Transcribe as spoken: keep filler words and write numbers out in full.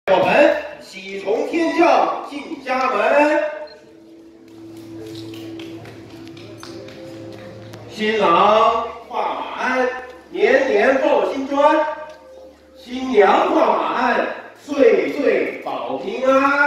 我们喜从天降进家门，新郎画马鞍，年年报新砖；新娘画马鞍，岁岁保平安。